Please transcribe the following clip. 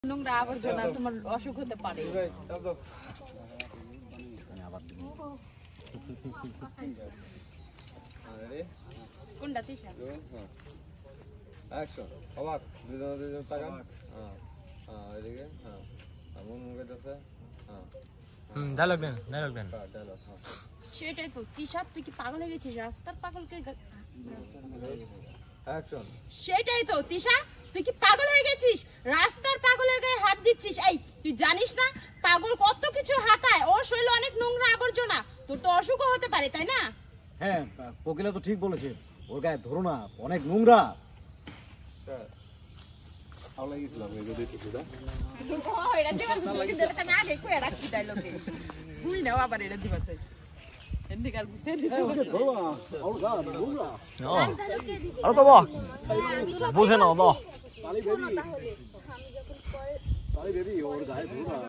নোংরা আবর্জনা তোমার অসুখ হতে পারে। কোনটা তিশা? অ্যাকশন অবাক দুজন তাকান। হ্যাঁ হ্যাঁ এদিকে হ্যাঁ আমন মুখে আছে। হ্যাঁ ডায়লগ দেন ডায়লগ হ্যাঁ সেটাই তো তিশা, তুই কি পাগল হয়ে গেছিস? রাস্তার পাগলকে অ্যাকশন সেটাই তো তিশা, তুই কি পাগল হয়ে গেছিস? রাস্তার পাগলের গায়ে হাত দিচ্ছিস। এই তুই জানিস না পাগল কত কিছু হাতায়, ওর শরীরে অনেক নোংরা আবর্জনা, তোর তো অসুখও হতে পারে, তাই না? হ্যাঁ কোকিলা তো ঠিক বলেছে, ওর গায়ে ধরো না, অনেক নোংরা। আওলা গেছিলাম এই যদি কিছুটা এটা দিবার কিন্তু এটা না আগে কই রাখছি ডায়লগে তুই নাও আবার এটা দিবার তাই এন্ডিকাল বুঝে ওকে ধরো না, ওর গায়ে নোংরা। আর তো বুঝে নাও দাও সালি বেবি ওর গায়ে ধরো না।